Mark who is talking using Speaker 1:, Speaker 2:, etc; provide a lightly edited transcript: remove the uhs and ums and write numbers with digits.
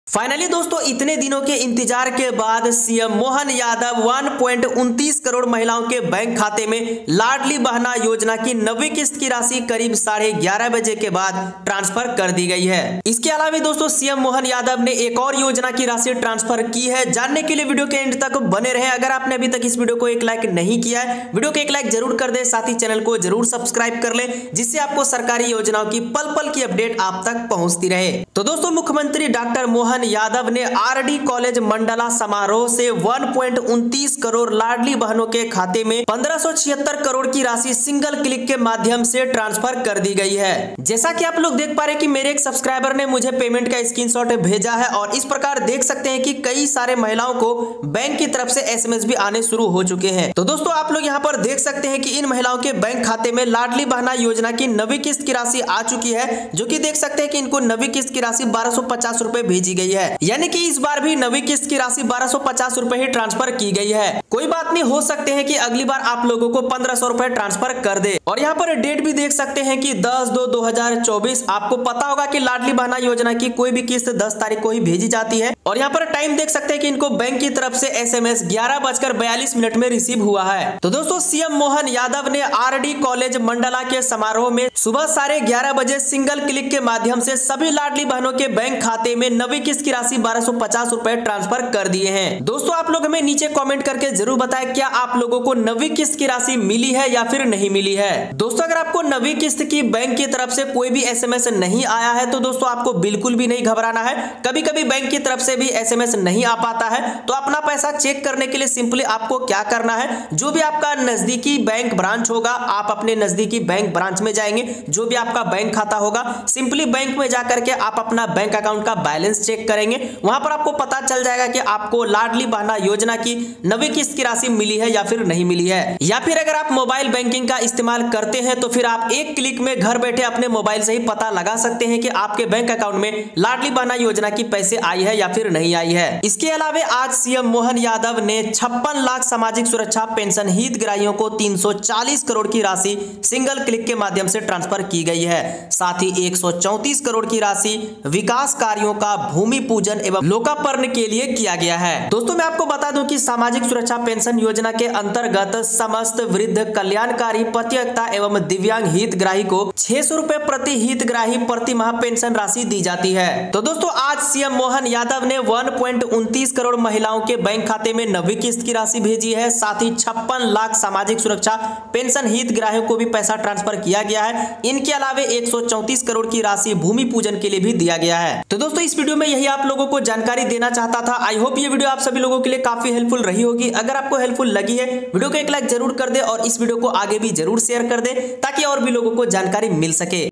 Speaker 1: Finally दोस्तों इतने दिनों के इंतजार के बाद सीएम मोहन यादव 1.29 करोड़ महिलाओं के बैंक खाते में लाडली बहना योजना की नवी किस्त की राशि करीब 11:30 बजे के बाद ट्रांसफर कर दी गई है। इसके अलावा दोस्तों सीएम मोहन यादव ने एक और योजना की राशि ट्रांसफर की है। जानने के लिए वीडियो के एंड तक बने रहे। अगर आपने अभी तक इस वीडियो को एक लाइक नहीं किया है, वीडियो को एक लाइक जरूर कर दे, साथ ही चैनल को जरूर सब्सक्राइब कर ले, जिससे आपको सरकारी योजनाओं की पल पल की अपडेट आप तक पहुंचती रहे। तो दोस्तों मुख्यमंत्री डॉक्टर मोहन यादव ने आरडी कॉलेज मंडला समारोह से 1.29 करोड़ लाडली बहनों के खाते में 1576 करोड़ की राशि सिंगल क्लिक के माध्यम से ट्रांसफर कर दी गई है। जैसा कि आप लोग देख पा रहे हैं कि मेरे एक सब्सक्राइबर ने मुझे पेमेंट का स्क्रीनशॉट भेजा है और इस प्रकार देख सकते हैं कि कई सारे महिलाओं को बैंक की तरफ से एसएमएस भी आने शुरू हो चुके हैं। तो दोस्तों आप लोग यहाँ पर देख सकते हैं कि इन महिलाओं के बैंक खाते में लाडली बहना योजना की नवी किस्त की राशि आ चुकी है, जो कि देख सकते हैं कि इनको नवी किस्त की राशि 1250 रुपए भेजी गई है। यानी कि इस बार भी नवी किस्त की राशि 1250 रुपए ही ट्रांसफर की गई है। कोई बात नहीं, हो सकते हैं कि अगली बार आप लोगों को 1500 रुपए ट्रांसफर कर दे। और यहाँ पर डेट भी देख सकते हैं कि 10/2/2024। आपको पता होगा कि लाडली बहना योजना की कोई भी किस्त 10 तारीख को ही भेजी जाती है। और यहाँ पर टाइम देख सकते हैं कि इनको बैंक की तरफ से एसएमएस 11:42 में रिसीव हुआ है। तो दोस्तों सीएम मोहन यादव ने आरडी कॉलेज मंडला के समारोह में सुबह 11:30 बजे सिंगल क्लिक के माध्यम से सभी लाडली बहनों के बैंक खाते में नवी किस्त की राशि 1250 रुपए ट्रांसफर कर दिए हैं। दोस्तों आप लोग हमें नीचे कमेंट करके जरूर बताएं, क्या आप लोगों को नवी किस्त की राशि मिली है या फिर नहीं मिली है। दोस्तों अगर आपको नवी किस्त की बैंक की तरफ से कोई भी एसएमएस नहीं आया है तो दोस्तों आपको बिल्कुल भी नहीं घबराना है। कभी कभी बैंक की तरफ से भी एसएमएस नहीं आ पाता है, तो अपना पैसा चेक करने के लिए सिंपली आपको क्या करना है, जो भी आपका नजदीकी बैंक ब्रांच होगा, आप अपने नजदीकी बैंक ब्रांच में जाएंगे। जो भी आपका बैंक खाता होगा, सिंपली बैंक में जाकर के आप अपना बैंक अकाउंट का बैलेंस चेक करेंगे। वहां पर आपको पता चल जाएगा कि आपको लाडली बहना योजना की नवी किस्त की राशि मिली है या फिर नहीं मिली है। या फिर अगर आप मोबाइल बैंकिंग का इस्तेमाल करते हैं तो फिर आप एक क्लिक में घर बैठे अपने मोबाइल से ही पता लगा सकते हैं कि आपके बैंक अकाउंट में लाडली बहना योजना की पैसे आई है या फिर नहीं आई है। इसके अलावा आज सीएम मोहन यादव ने 56 लाख सामाजिक सुरक्षा पेंशन हितग्राहियों को 340 करोड़ की राशि सिंगल क्लिक के माध्यम से ट्रांसफर की गई है। साथ ही 134 करोड़ की राशि विकास कार्यों का भूमि पूजन एवं लोकार्पण के लिए किया गया है। दोस्तों मैं आपको बता दूं कि सामाजिक सुरक्षा पेंशन योजना के अंतर्गत समस्त वृद्ध कल्याणकारी प्रतियोगिता एवं दिव्यांग हितग्राही को 600 रुपए प्रति हितग्राही प्रति माह पेंशन राशि दी जाती है। तो दोस्तों आज सीएम मोहन यादव ने 1.29 करोड़ महिलाओं के बैंक खाते में नवी किस्त की राशि भेजी है। साथ ही 56 लाख सामाजिक सुरक्षा पेंशन हितग्राहियों को भी पैसा ट्रांसफर किया गया है। इनके अलावा 134 करोड़ की राशि भूमि पूजन के लिए भी दिया गया है। तो दोस्तों इस वीडियो में यही आप लोगों को जानकारी देना चाहता था। आई होप ये वीडियो आप सभी लोगों के लिए काफी हेल्पफुल रही होगी। अगर आपको हेल्पफुल लगी है, वीडियो को एक लाइक जरूर कर दे और इस वीडियो को आगे भी जरूर शेयर कर दे, ताकि और भी लोगों को जानकारी मिल सके।